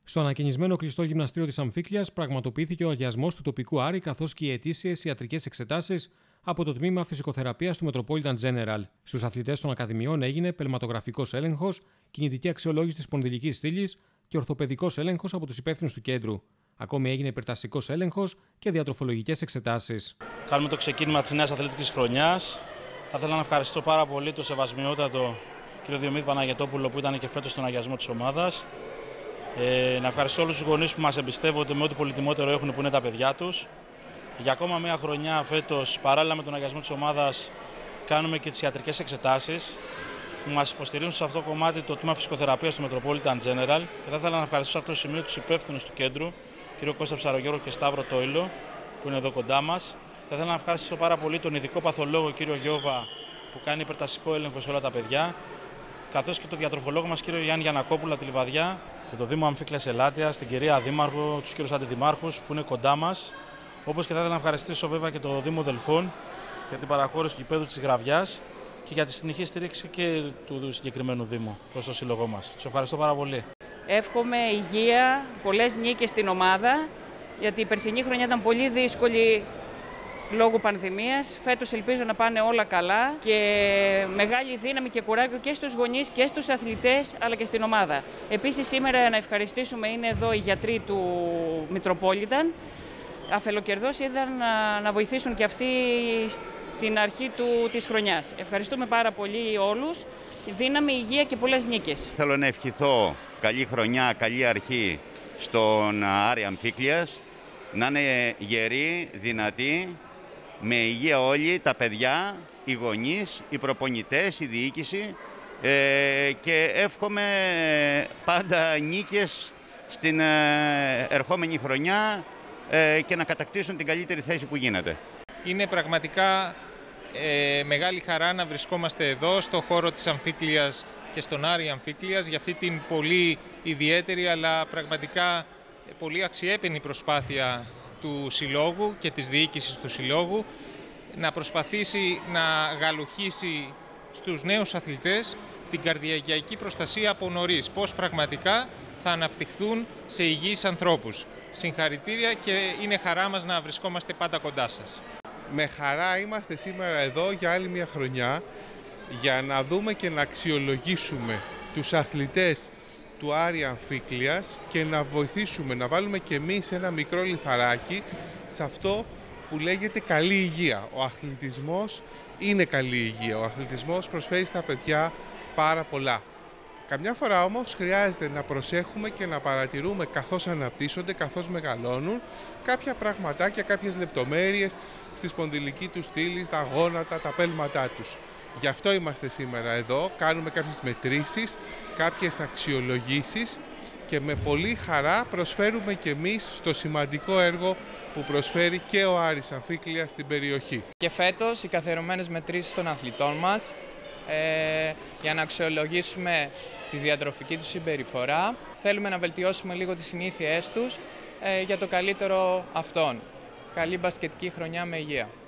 Στο ανακαινισμένο κλειστό γυμναστήριο της Αμφίκλειας πραγματοποιήθηκε ο αγιασμός του τοπικού Άρη καθώς και οι ετήσιες ιατρικές εξετάσεις από το τμήμα φυσικοθεραπείας του Metropolitan General. Στους αθλητές των Ακαδημιών έγινε πελματογραφικός έλεγχος, κινητική αξιολόγηση της σπονδυλικής στήλης και ορθοπαιδικός έλεγχος από τους υπεύθυνους του κέντρου. Ακόμη έγινε υπερταστικός έλεγχος και διατροφολογικές εξετάσεις. Κάνουμε το ξεκίνημα της νέας αθλητικής χρονιάς. Θα ήθελα να ευχαριστώ πάρα πολύ τον σεβασμιότατο κ. Διομήδη Παναγετόπουλο που ήταν και φέτος στον αγιασμό της ομάδας. Να ευχαριστώ όλους τους γονείς που μας εμπιστεύονται με ό,τι πολυτιμότερο έχουν που είναι τα παιδιά τους. Για ακόμα μια χρονιά φέτος, παράλληλα με τον αγιασμό της ομάδας, κάνουμε και τις ιατρικές εξετάσεις που μας υποστηρίζουν σε αυτό το κομμάτι το τμήμα φυσικοθεραπείας του Metropolitan General. Και θα ήθελα να ευχαριστήσω σε αυτό το σημείο τους υπεύθυνους του κέντρου, κ. Κώστα Ψαρογιώργο και Σταύρο Τόιλο, που είναι εδώ κοντά μας. Θα ήθελα να ευχαριστήσω πάρα πολύ τον ειδικό παθολόγο κ. Γιώβα, που κάνει υπερταστικό έλεγχο σε όλα τα παιδιά, καθώς και τον διατροφολόγο μας κ. Γιάννη Γιαννακόπουλο από τη Λιβαδιά, στο Δήμο Αμφίκλειας Ελάτειας, την κυρία Δήμαρχο, τους κύριους αντιδημάρχους που είναι κοντά μας. Όπως και θα ήθελα να ευχαριστήσω βέβαια και το Δήμο Δελφών για την παραχώρηση του γηπέδου της Γραβιάς και για τη συνεχή στήριξη και του συγκεκριμένου Δήμου προς το σύλλογό μας. Σας ευχαριστώ πάρα πολύ. Εύχομαι υγεία, πολλές νίκες στην ομάδα, γιατί η περσινή χρονιά ήταν πολύ δύσκολη λόγω πανδημίας. Φέτος ελπίζω να πάνε όλα καλά και μεγάλη δύναμη και κουράγιο και στους γονείς και στους αθλητές αλλά και στην ομάδα. Επίσης σήμερα να ευχαριστήσουμε, είναι εδώ οι γιατροί του Metropolitan. Αφελοκερδώς είδαν να βοηθήσουν και αυτοί στην αρχή της χρονιάς. Ευχαριστούμε πάρα πολύ όλους. Δύναμη, υγεία και πολλές νίκες. Θέλω να ευχηθώ καλή χρονιά, καλή αρχή στον Άρη Αμφίκλειας. Να είναι γεροί, δυνατοί, με υγεία όλοι, τα παιδιά, οι γονείς, οι προπονητές, η διοίκηση και εύχομαι πάντα νίκες στην ερχόμενη χρονιά και να κατακτήσουν την καλύτερη θέση που γίνεται. Είναι πραγματικά μεγάλη χαρά να βρισκόμαστε εδώ στο χώρο της Αμφίκλειας και στον Άρη Αμφίκλειας για αυτή την πολύ ιδιαίτερη αλλά πραγματικά πολύ αξιέπαινη προσπάθεια του Συλλόγου και της διοίκησης του Συλλόγου να προσπαθήσει να γαλουχίσει στους νέους αθλητές την καρδιακιακή προστασία από νωρίς, πώς πραγματικά θα αναπτυχθούν σε υγιείς ανθρώπους. Συγχαρητήρια και είναι χαρά μας να βρισκόμαστε πάντα κοντά σας. Με χαρά είμαστε σήμερα εδώ για άλλη μια χρονιά για να δούμε και να αξιολογήσουμε τους αθλητές του Άρη Αμφίκλειας και να βοηθήσουμε, να βάλουμε και εμείς ένα μικρό λιθαράκι σε αυτό που λέγεται καλή υγεία. Ο αθλητισμός είναι καλή υγεία. Ο αθλητισμός προσφέρει στα παιδιά πάρα πολλά. Καμιά φορά όμως χρειάζεται να προσέχουμε και να παρατηρούμε καθώς αναπτύσσονται, καθώς μεγαλώνουν, κάποια πραγματάκια, κάποιες λεπτομέρειες στη σπονδυλική του στήλη, τα γόνατα, τα πέλματά τους. Γι' αυτό είμαστε σήμερα εδώ, κάνουμε κάποιες μετρήσεις, κάποιες αξιολογήσεις και με πολύ χαρά προσφέρουμε και εμείς στο σημαντικό έργο που προσφέρει και ο Άρης Αμφίκλειας στην περιοχή. Και φέτος οι καθιερωμένες μετρήσεις των αθλητών μας για να αξιολογήσουμε τη διατροφική τους συμπεριφορά. Θέλουμε να βελτιώσουμε λίγο τις συνήθειές τους για το καλύτερο αυτών. Καλή μπασκετική χρονιά με υγεία.